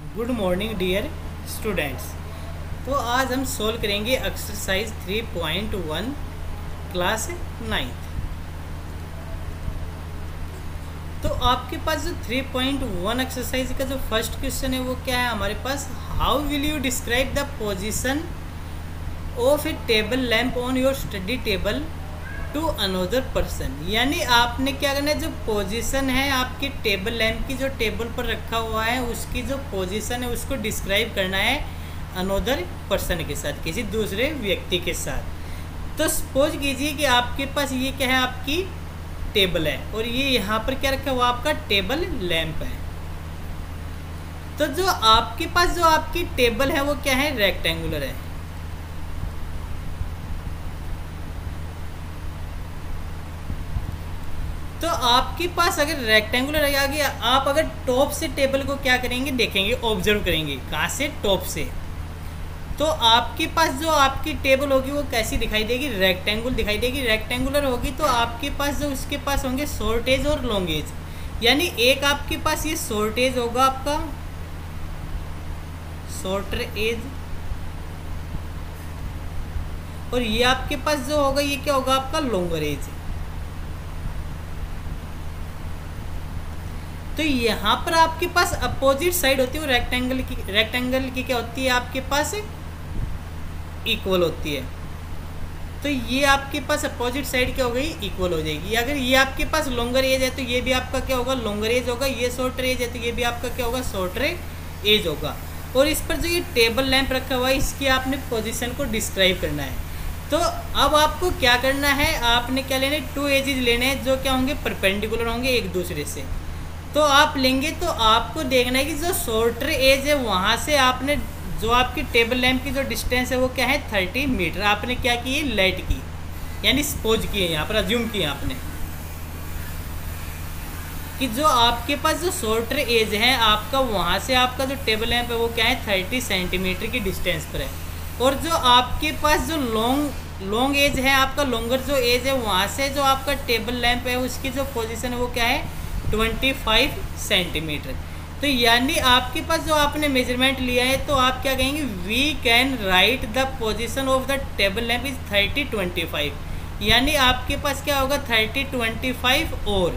Good morning dear students. तो आज हम सोल्व करेंगे एक्सरसाइज 3.1 क्लास 9th। तो आपके पास जो 3.1 एक्सरसाइज का जो फर्स्ट क्वेश्चन है वो क्या है हमारे पास, how will you describe the position of a table lamp on your study table to another person. यानी आपने क्या करना है, जो पोजीशन है आपकी टेबल लैम्प की जो टेबल पर रखा हुआ है उसकी जो पोजीशन है उसको डिस्क्राइब करना है अनदर पर्सन के साथ, किसी दूसरे व्यक्ति के साथ। तो सपोज कीजिए कि आपके पास ये क्या है, आपकी टेबल है और ये यहाँ पर क्या रखा हुआ आपका टेबल लैम्प है। तो जो आपके पास जो आपकी टेबल है वो क्या है, रेक्टेंगुलर है। तो आपके पास अगर रेक्टेंगुलर आ गया, आप अगर टॉप से टेबल को क्या करेंगे, देखेंगे, ऑब्जर्व करेंगे। कहाँ से? टॉप से। तो आपके पास जो आपकी टेबल होगी वो कैसी दिखाई देगी, रेक्टेंगुलर दिखाई देगी। रेक्टेंगुलर होगी तो आपके पास जो उसके पास होंगे शॉर्ट एज और लॉन्ग एज। यानी एक आपके पास ये शॉर्ट एज होगा, आपका शॉर्टर एज, और ये आपके पास जो होगा ये क्या होगा, आपका लॉन्गर एज। तो यहाँ पर आपके पास अपोजिट साइड होती है वो रेक्टेंगल की क्या होती है आपके पास, इक्वल होती है। तो ये आपके पास अपोजिट साइड क्या हो गई, इक्वल हो जाएगी। अगर ये आपके पास लॉन्गर एज है तो ये भी आपका क्या होगा, लॉन्गर एज होगा। ये शॉर्टर एज है तो ये भी आपका क्या होगा, शॉर्टर एज होगा। और इस पर जो ये टेबल लैंप रखा हुआ है इसकी आपने पोजीशन को डिस्क्राइब करना है। तो अब आपको क्या करना है, आपने क्या लेना है, टू एजेस लेने हैं जो क्या होंगे, परपेंडिकुलर होंगे एक दूसरे से। तो आप लेंगे तो आपको देखना है कि जो शॉर्टर एज है वहाँ से आपने जो आपकी टेबल लैंप की जो डिस्टेंस है वो क्या है, 30 मीटर। आपने क्या की, लाइट की, यानी सपोज की है, यहाँ पर अज्यूम किया आपने कि जो आपके पास जो शॉर्टर एज है आपका, वहाँ से आपका जो टेबल लैंप है वो क्या है, 30 सेंटीमीटर की डिस्टेंस पर है। और जो आपके पास जो लॉन्ग एज है आपका, लॉन्गर जो एज है वहाँ से जो आपका टेबल लैंप है उसकी जो पोजीशन है वो क्या है, 25 सेंटीमीटर। तो यानी आपके पास जो आपने मेजरमेंट लिया है तो आप क्या कहेंगे, we can write the position of the table lamp is 30 25। यानी आपके पास क्या होगा, 30 25 और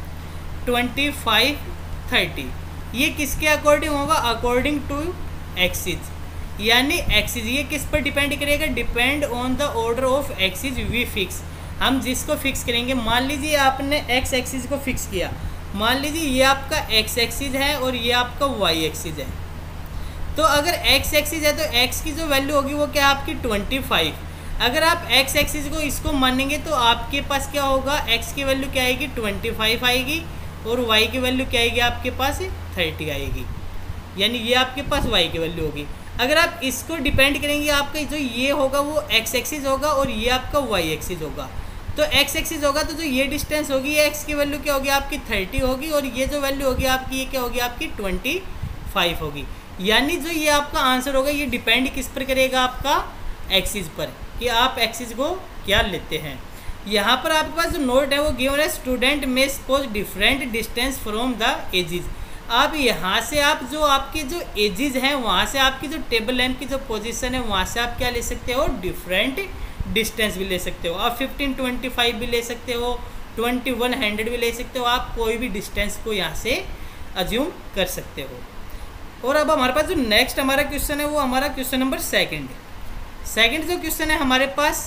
25 30। ये किसके अकॉर्डिंग होगा, अकॉर्डिंग टू एक्सिस। यानी एक्सिस ये किस पर डिपेंड करेगा, depend on the order of axis we fix. हम जिसको फिक्स करेंगे, मान लीजिए आपने एक्स एक्सिस को फिक्स किया, मान लीजिए ये आपका एक्स एक्सिस है और ये आपका वाई एक्सिस है। तो अगर एक्स एक्सिस है तो एक्स की जो वैल्यू होगी वो क्या है, आपकी 25। अगर आप एक्स एक्सिस को इसको मानेंगे तो आपके पास क्या होगा, एक्स की वैल्यू क्या आएगी, 25 आएगी, और वाई की वैल्यू क्या आएगी आपके पास, 30 आएगी। यानी ये आपके पास वाई की वैल्यू होगी। अगर आप इसको डिपेंड करेंगे, आपका जो ये होगा वो एक्स एक्सिस होगा और ये आपका वाई एक्सिस होगा। तो एक्स एक्सिस होगा तो जो ये डिस्टेंस होगी, ये एक्स की वैल्यू क्या होगी, आपकी 30 होगी, और ये जो वैल्यू होगी आपकी ये क्या होगी, आपकी 25 होगी। यानी जो ये आपका आंसर होगा ये डिपेंड किस पर करेगा, आपका एक्सिस पर, कि आप एक्सिस को क्या लेते हैं। यहाँ पर आपके पास जो नोट है वो गिवन है, स्टूडेंट में suppose different distance from the edges. आप यहाँ से आप जो आपके जो एजिज हैं वहाँ से आपकी जो टेबल लैंप की जो पोजीशन है वहाँ से आप क्या ले सकते हो, डिफरेंट डिस्टेंस भी ले सकते हो। आप 1525 भी ले सकते हो, 2100 भी ले सकते हो। आप कोई भी डिस्टेंस को यहाँ से अज्यूम कर सकते हो। और अब हमारे पास जो नेक्स्ट हमारा क्वेश्चन है वो हमारा क्वेश्चन नंबर सेकंड जो क्वेश्चन है हमारे पास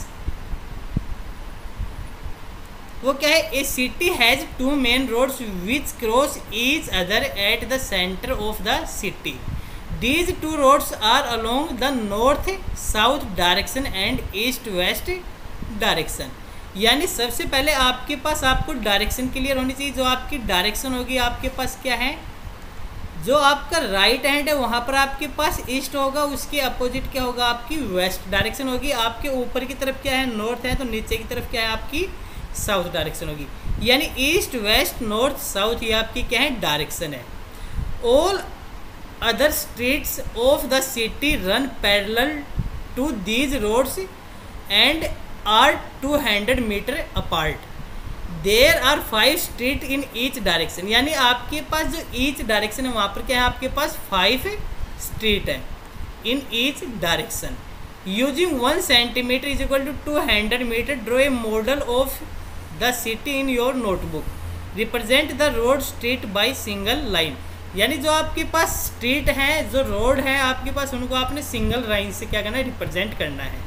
वो क्या है, a city has 2 main roads which cross each other at the centre of the city. These 2 roads are along the north south direction and east west direction। यानी सबसे पहले आपके पास आपको डायरेक्शन क्लियर होनी चाहिए। जो आपकी डायरेक्शन होगी आपके पास क्या है, जो आपका राइट हैंड है वहाँ पर आपके पास ईस्ट होगा, उसके अपोजिट क्या होगा, आपकी वेस्ट डायरेक्शन होगी। आपके ऊपर की तरफ क्या है, नॉर्थ है, तो नीचे की तरफ क्या है, आपकी साउथ डायरेक्शन होगी। यानी ईस्ट वेस्ट नॉर्थ साउथ ये आपकी क्या है, डायरेक्शन है। All other streets of the city run parallel to these roads and are 200 meter apart। There are 5 street in each direction, यानी आपके पास जो ईच डायरेक्शन है वहाँ पर क्या है आपके पास 5 स्ट्रीट है in each direction. Using 1 centimetre is equal to 200 metre, draw a model of the city in your notebook, represent the road street by single line. यानी जो आपके पास स्ट्रीट है, जो रोड है आपके पास, उनको आपने सिंगल लाइन से क्या करना है, रिप्रेजेंट करना है।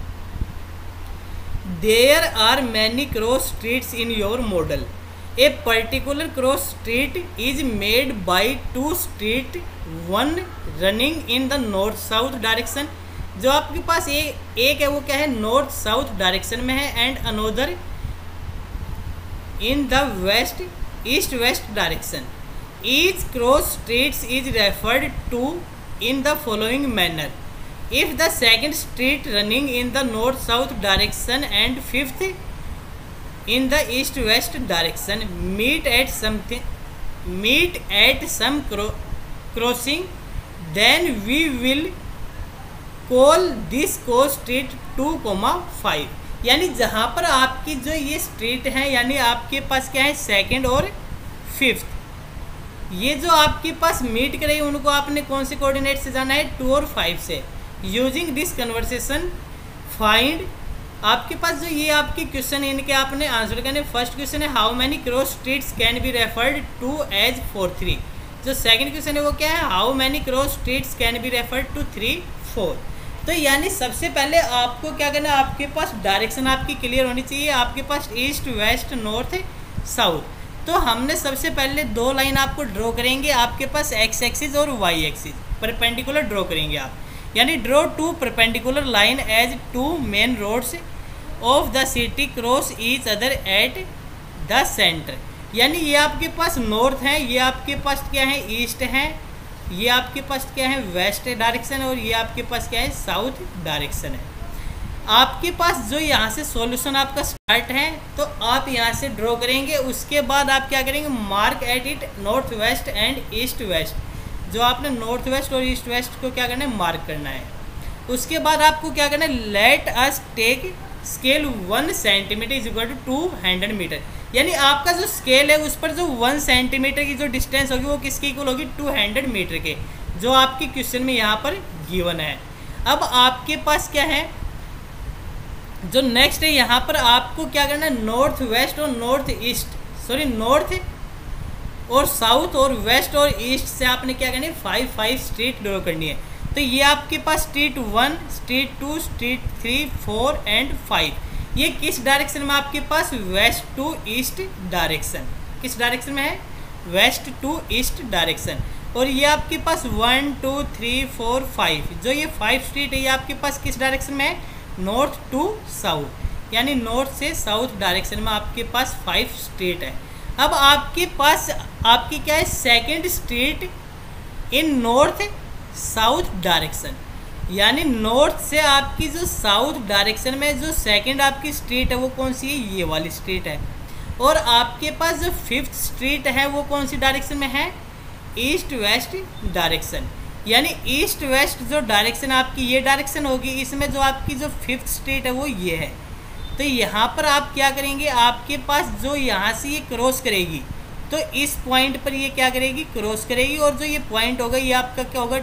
There are many cross streets in your model, a particular cross street is made by 2 street, one running in the north south direction. जो आपके पास एक है वो क्या है, नॉर्थ साउथ डायरेक्शन में है, and another in the west east west direction. Each cross streets is referred to in the following manner, if the second street running in the north south direction and fifth in the east west direction meet at some crossing, then we will call this cross street 2,5। यानी जहाँ पर आपकी जो ये street है, यानी आपके पास क्या है, सेकंड और फिफ्थ, ये जो आपके पास मीट करेगी उनको आपने कौन से कोऑर्डिनेट से जाना है, 2 और 5 से। यूजिंग दिस कन्वर्सेशन फाइंड, आपके पास जो ये आपके क्वेश्चन है इनके आपने आंसर करने। फर्स्ट क्वेश्चन है how many cross streets can be referred to as 4 3। जो सेकंड क्वेश्चन है वो क्या है, how many cross streets can be referred to 3 4। तो यानी सबसे पहले आपको क्या करना है, आपके पास डायरेक्शन आपकी क्लियर होनी चाहिए। आपके पास ईस्ट वेस्ट नॉर्थ साउथ। तो हमने सबसे पहले 2 लाइन आपको ड्रॉ करेंगे, आपके पास एक्स एक्सिस और वाई एक्सिस परपेंडिकुलर ड्रॉ करेंगे आप। यानी draw 2 perpendicular line as 2 main roads of the city cross each other at the centre. यानी ये आपके पास नॉर्थ है, ये आपके पास क्या है, ईस्ट है, ये आपके पास क्या है, वेस्ट डायरेक्शन, और ये आपके पास क्या है, साउथ डायरेक्शन है। आपके पास जो यहाँ से सॉल्यूशन आपका स्टार्ट है, तो आप यहाँ से ड्रॉ करेंगे। उसके बाद आप क्या करेंगे, mark at it north west and east west. जो आपने नॉर्थ वेस्ट और ईस्ट वेस्ट को क्या करना है, मार्क करना है। उसके बाद आपको क्या करना है, let us take scale 1 centimetre is equal to 200 metre. यानी आपका जो स्केल है उस पर जो 1 सेंटीमीटर की जो डिस्टेंस होगी वो किसके इक्वल होगी, 200 मीटर के, जो आपके क्वेश्चन में यहाँ पर गिवन है। अब आपके पास क्या है, जो नेक्स्ट है, यहाँ पर आपको क्या करना है, नॉर्थ वेस्ट और नॉर्थ और साउथ और वेस्ट और ईस्ट से आपने क्या करनी है, 5 स्ट्रीट ड्रॉ करनी है। तो ये आपके पास स्ट्रीट 1, स्ट्रीट 2, स्ट्रीट 3, 4 एंड 5, ये किस डायरेक्शन में आपके पास, वेस्ट टू ईस्ट डायरेक्शन। किस डायरेक्शन में है, वेस्ट टू ईस्ट डायरेक्शन। और ये आपके पास 1 2 3 4 5, जो ये 5 स्ट्रीट है ये आपके पास किस डायरेक्शन में है, नॉर्थ टू साउथ। यानी नॉर्थ से साउथ डायरेक्शन में आपके पास 5 स्ट्रीट है। अब आपके पास आपकी क्या है, second street in north south direction. यानी नॉर्थ से आपकी जो साउथ डायरेक्शन में जो सेकंड आपकी स्ट्रीट है वो कौन सी है, ये वाली स्ट्रीट है। और आपके पास जो 5th स्ट्रीट है वो कौन सी डायरेक्शन में है, ईस्ट वेस्ट डायरेक्शन। यानी ईस्ट वेस्ट जो डायरेक्शन आपकी ये डायरेक्शन होगी, इसमें जो आपकी जो 5th स्ट्रीट है वो ये है। तो यहाँ पर आप क्या करेंगे, आपके पास जो यहाँ से ये क्रॉस करेगी, तो इस पॉइंट पर ये क्या करेगी, क्रॉस करेगी। और जो ये पॉइंट होगा ये आपका क्या होगा,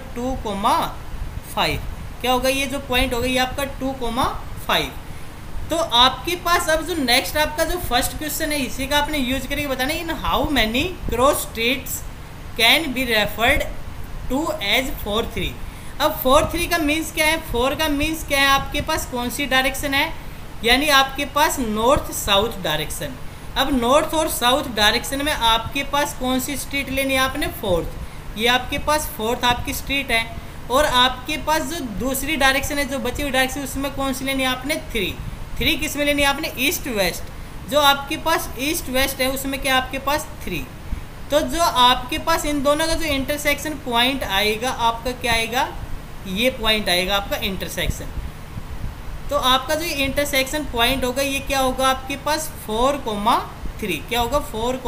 2,5। क्या होगा, ये जो पॉइंट होगा ये आपका 2,5। तो आपके पास अब जो नेक्स्ट आपका जो फर्स्ट क्वेश्चन है इसी का आपने यूज करके बताना, in how many cross streets can be referred to as 4 3। अब 4 3 का मीन्स क्या है, 4 का मीन्स क्या है, आपके पास कौन सी डायरेक्शन है, यानी आपके पास नॉर्थ साउथ डायरेक्शन। अब नॉर्थ और साउथ डायरेक्शन में आपके पास कौन सी स्ट्रीट लेनी है आपने, 4th। ये आपके पास 4th आपकी स्ट्रीट है। और आपके पास जो दूसरी डायरेक्शन है, जो बची हुई डायरेक्शन, उसमें कौन सी लेनी है आपने, 3 किस में लेनी है आपने, ईस्ट वेस्ट। जो आपके पास ईस्ट वेस्ट है उसमें क्या आपके पास 3। तो जो आपके पास इन दोनों का जो इंटरसेक्शन पॉइंट आएगा आपका क्या आएगा, ये पॉइंट आएगा आपका इंटरसेक्शन। तो आपका जो इंटरसेक्शन पॉइंट होगा ये क्या होगा आपके पास, 4,3। क्या होगा,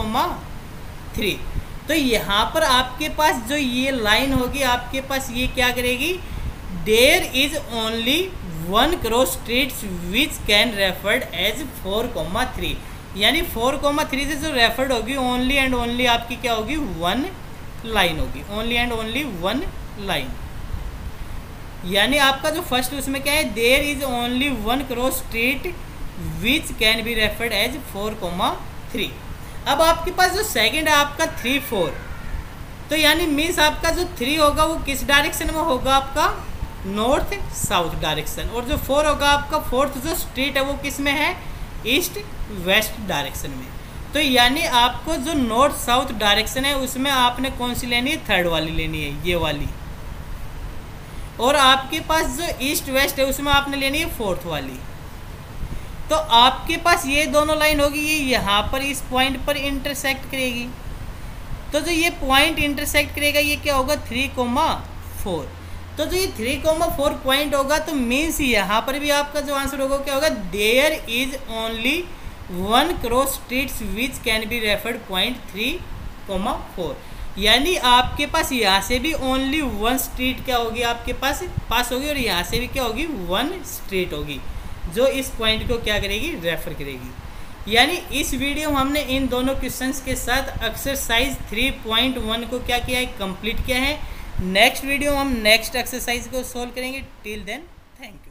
4,3। तो यहाँ पर आपके पास जो ये लाइन होगी आपके पास ये क्या करेगी, there is only 1 cross streets which can referred as 4,3। यानी 4,3 से जो रेफर्ड होगी ओनली एंड ओनली आपकी क्या होगी, 1 लाइन होगी, ओनली एंड ओनली 1 लाइन। यानी आपका जो फर्स्ट उसमें क्या है, there is only one cross street which can be referred as 4,3। अब आपके पास जो सेकंड है आपका 3, 4, तो यानी मीन्स आपका जो 3 होगा वो किस डायरेक्शन में होगा, आपका नॉर्थ साउथ डायरेक्शन, और जो 4 होगा आपका फोर्थ जो स्ट्रीट है वो किस में है, ईस्ट वेस्ट डायरेक्शन में। तो यानी आपको जो नॉर्थ साउथ डायरेक्शन है उसमें आपने कौन सी लेनी है, थर्ड वाली लेनी है, ये वाली। और आपके पास जो ईस्ट वेस्ट है उसमें आपने लेनी है फोर्थ वाली। तो आपके पास ये दोनों लाइन होगी, ये यहाँ पर इस पॉइंट पर इंटरसेक्ट करेगी। तो जो ये पॉइंट इंटरसेक्ट करेगा ये क्या होगा, 3,4। तो जो ये 3,4 पॉइंट होगा तो मीन्स यहाँ पर भी आपका जो आंसर होगा क्या होगा, there is only one cross streets which can be referred point 3,4। यानी आपके पास यहाँ से भी ओनली वन स्ट्रीट क्या होगी आपके पास होगी, और यहाँ से भी क्या होगी, वन स्ट्रीट होगी जो इस पॉइंट को क्या करेगी, रेफर करेगी। यानी इस वीडियो में हमने इन दोनों क्वेश्चंस के साथ एक्सरसाइज 3.1 को क्या किया है, कंप्लीट किया है। नेक्स्ट वीडियो में हम नेक्स्ट एक्सरसाइज को सोल्व करेंगे। Till then thank you.